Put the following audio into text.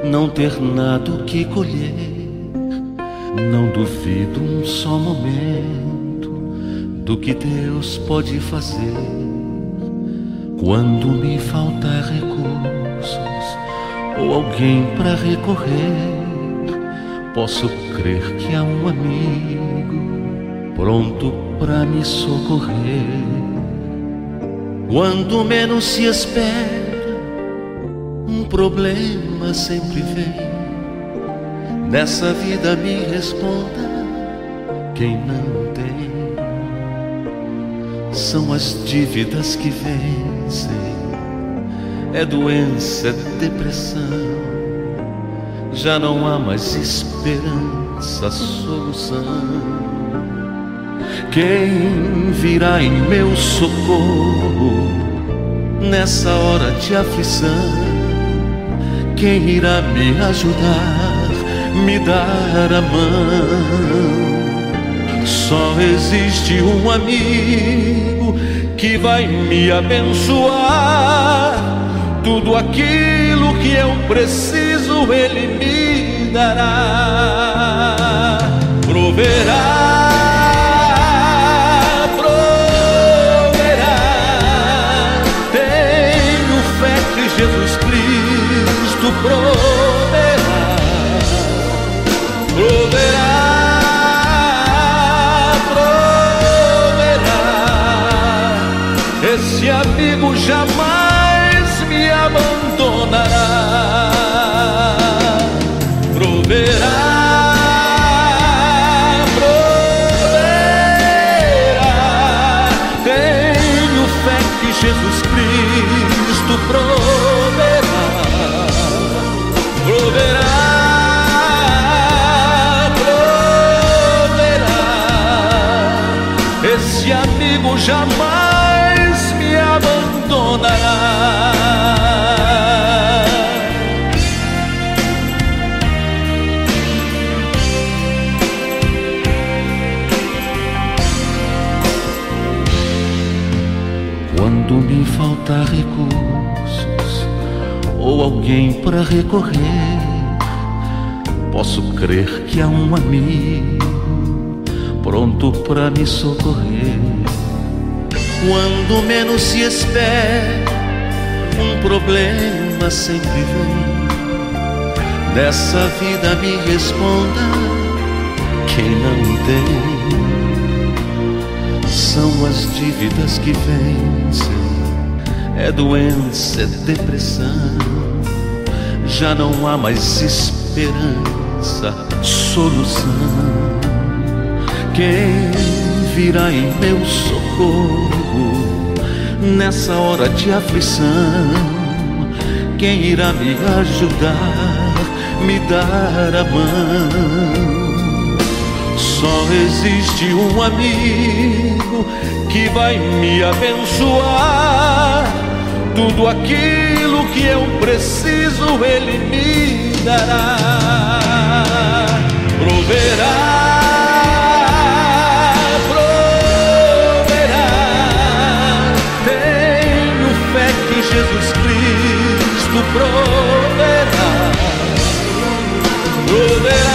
não ter nada o que colher. Não duvido um só momento do que Deus pode fazer. Quando me faltar recursos ou alguém para recorrer, posso crer que há um amigo pronto para me socorrer. Quando menos se espera, um problema sempre vem. Nessa vida me responda quem não tem. São as dívidas que vencem, é doença, é depressão. Já não há mais esperança, solução. Quem virá em meu socorro nessa hora de aflição? Quem irá me ajudar, me dar a mão? Só existe um amigo que vai me abençoar. Tudo aquilo que eu preciso Ele me dará. Proverá, proverá. Tenho fé que Jesus Cristo proverá. Proverá, proverá. Esse amigo jamais me abandonará. Proverá, proverá. Tenho fé que Jesus Cristo proverá. Proverá, esse amigo jamais me abandonará. Quando me faltar recursos ou alguém para recorrer, posso crer que há um amigo pronto para me socorrer. Quando menos se espera, um problema sempre vem. Nessa vida me responda quem não tem. São as dívidas que vencem, é doença, é depressão. Já não há mais esperança, solução. Quem virá em meu socorro nessa hora de aflição? Quem irá me ajudar, me dar a mão? Só existe um amigo que vai me abençoar. Tudo aquilo que eu preciso Ele me dará. Proverá, Jesus Cristo proverá, proverá.